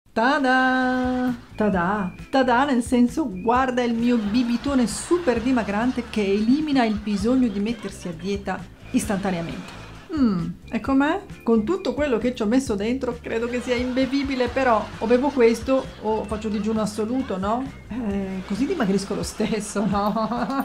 Tada! Tada! Tada nel senso guarda il mio bibitone super dimagrante che elimina il bisogno di mettersi a dieta istantaneamente. E com'è? Con tutto quello che ci ho messo dentro credo che sia imbevibile, però o bevo questo o faccio digiuno assoluto, no? Così dimagrisco lo stesso, no?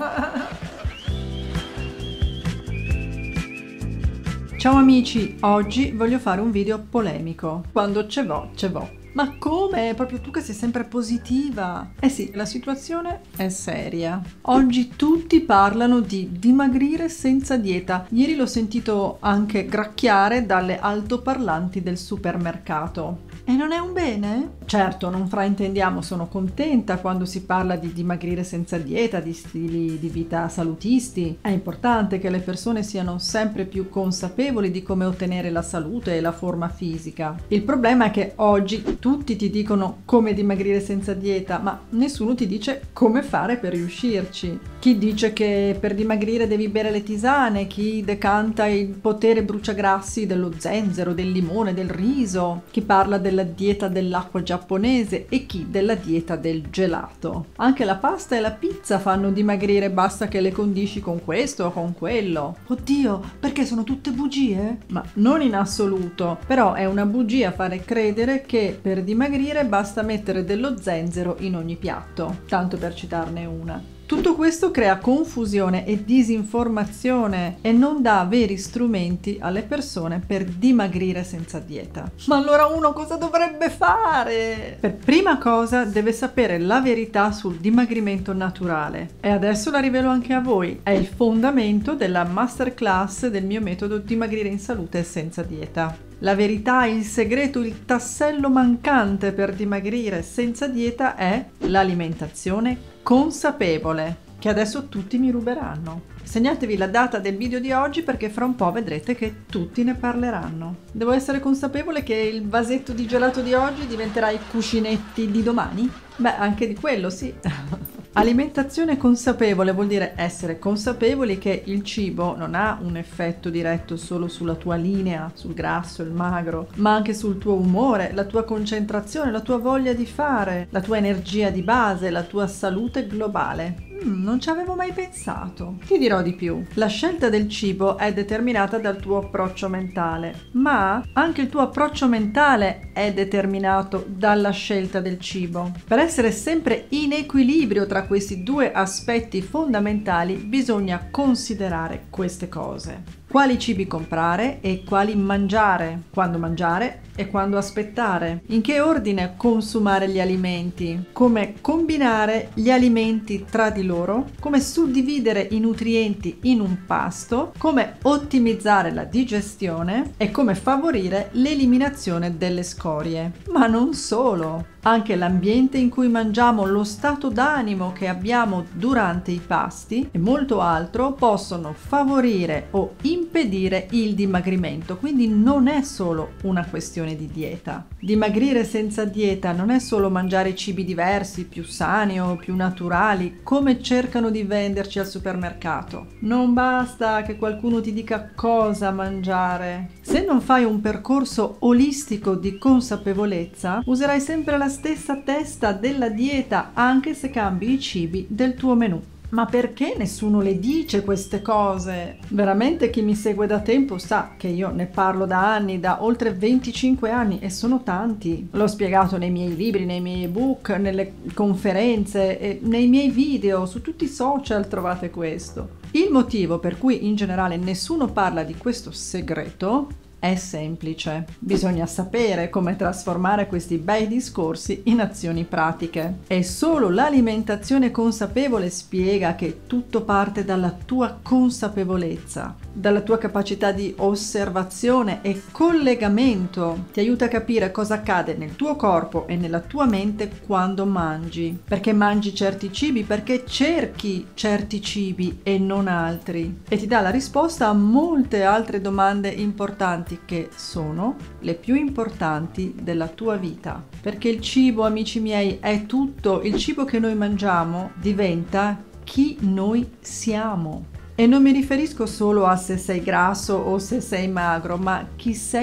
Ciao amici, oggi voglio fare un video polemico. Quando ce vo', ce vo'. Ma come? Proprio tu che sei sempre positiva. Eh sì, la situazione è seria. Oggi tutti parlano di dimagrire senza dieta. Ieri l'ho sentito anche gracchiare dalle altoparlanti del supermercato. E non è un bene? Certo, non fraintendiamo, sono contenta quando si parla di dimagrire senza dieta, di stili di vita salutisti. È importante che le persone siano sempre più consapevoli di come ottenere la salute e la forma fisica. Il problema è che oggi tutti ti dicono come dimagrire senza dieta, ma nessuno ti dice come fare per riuscirci. Chi dice che per dimagrire devi bere le tisane, chi decanta il potere bruciagrassi dello zenzero, del limone, del riso, chi parla della dieta dell'acqua giapponese e chi della dieta del gelato. Anche la pasta e la pizza fanno dimagrire, basta che le condisci con questo o con quello. Oddio, perché sono tutte bugie? Ma non in assoluto, però è una bugia fare credere che per dimagrire basta mettere dello zenzero in ogni piatto, tanto per citarne una. Tutto questo crea confusione e disinformazione e non dà veri strumenti alle persone per dimagrire senza dieta. Ma allora uno cosa dovrebbe fare? Per prima cosa deve sapere la verità sul dimagrimento naturale. E adesso la rivelo anche a voi. È il fondamento della masterclass del mio metodo Dimagrire in salute senza dieta. La verità, il segreto, il tassello mancante per dimagrire senza dieta è l'alimentazione consapevole, che adesso tutti mi ruberanno. Segnatevi la data del video di oggi perché fra un po' vedrete che tutti ne parleranno. Devo essere consapevole che il vasetto di gelato di oggi diventerà i cuscinetti di domani? Beh, anche di quello sì. Alimentazione consapevole vuol dire essere consapevoli che il cibo non ha un effetto diretto solo sulla tua linea, sul grasso, il magro, ma anche sul tuo umore, la tua concentrazione, la tua voglia di fare, la tua energia di base, la tua salute globale. Non ci avevo mai pensato. Ti dirò di più. La scelta del cibo è determinata dal tuo approccio mentale, ma anche il tuo approccio mentale è determinato dalla scelta del cibo. Per essere sempre in equilibrio tra questi due aspetti fondamentali bisogna considerare queste cose. Quali cibi comprare e quali mangiare, quando mangiare e quando aspettare, in che ordine consumare gli alimenti, come combinare gli alimenti tra di loro, come suddividere i nutrienti in un pasto, come ottimizzare la digestione e come favorire l'eliminazione delle scorie. Ma non solo! Anche l'ambiente in cui mangiamo, lo stato d'animo che abbiamo durante i pasti e molto altro possono favorire o impedire il dimagrimento, quindi non è solo una questione di dieta. Dimagrire senza dieta non è solo mangiare cibi diversi, più sani o più naturali, come cercano di venderci al supermercato. Non basta che qualcuno ti dica cosa mangiare. Se non fai un percorso olistico di consapevolezza, userai sempre la stessa testa della dieta anche se cambi i cibi del tuo menù. Ma perché nessuno le dice queste cose? Veramente chi mi segue da tempo sa che io ne parlo da anni, da oltre 25 anni e sono tanti. L'ho spiegato nei miei libri, nei miei ebook, nelle conferenze e nei miei video, su tutti i social trovate questo. Il motivo per cui in generale nessuno parla di questo segreto è semplice. Bisogna sapere come trasformare questi bei discorsi in azioni pratiche. E solo l'alimentazione consapevole spiega che tutto parte dalla tua consapevolezza, dalla tua capacità di osservazione e collegamento. Ti aiuta a capire cosa accade nel tuo corpo e nella tua mente quando mangi. Perché mangi certi cibi, perché cerchi certi cibi e non altri. E ti dà la risposta a molte altre domande importanti che sono le più importanti della tua vita. Perché il cibo, amici miei, è tutto. Il cibo che noi mangiamo diventa chi noi siamo. E non mi riferisco solo a se sei grasso o se sei magro, ma chi sei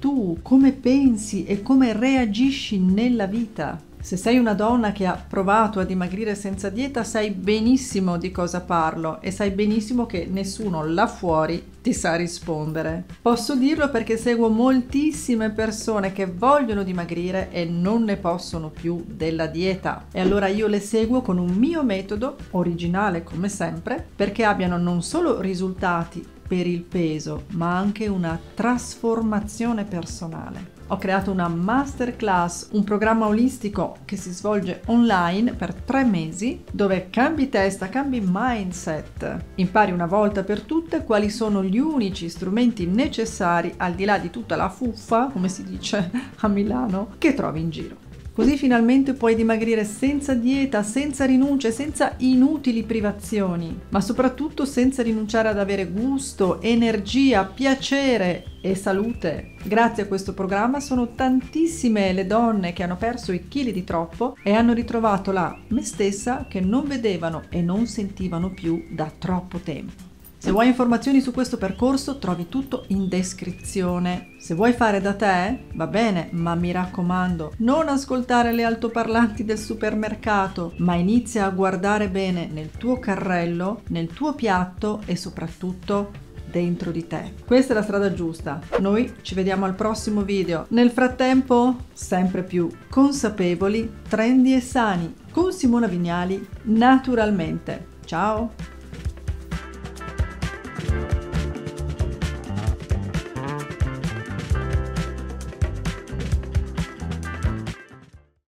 tu, come pensi e come reagisci nella vita. Se sei una donna che ha provato a dimagrire senza dieta, sai benissimo di cosa parlo e sai benissimo che nessuno là fuori ti sa rispondere. Posso dirlo perché seguo moltissime persone che vogliono dimagrire e non ne possono più della dieta. E allora io le seguo con un mio metodo, originale come sempre, perché abbiano non solo risultati per il peso, ma anche una trasformazione personale. Ho creato una masterclass, un programma olistico che si svolge online per 3 mesi, dove cambi testa, cambi mindset, impari una volta per tutte quali sono gli unici strumenti necessari, al di là di tutta la fuffa, come si dice a Milano, che trovi in giro. Così finalmente puoi dimagrire senza dieta, senza rinunce, senza inutili privazioni, ma soprattutto senza rinunciare ad avere gusto, energia, piacere e salute. Grazie a questo programma sono tantissime le donne che hanno perso i chili di troppo e hanno ritrovato la me stessa che non vedevano e non sentivano più da troppo tempo. Se vuoi informazioni su questo percorso trovi tutto in descrizione. Se vuoi fare da te, va bene, ma mi raccomando, non ascoltare le altoparlanti del supermercato, ma inizia a guardare bene nel tuo carrello, nel tuo piatto e soprattutto dentro di te. Questa è la strada giusta. Noi ci vediamo al prossimo video. Nel frattempo, sempre più consapevoli, trendy e sani, con Simona Vignali, naturalmente. Ciao!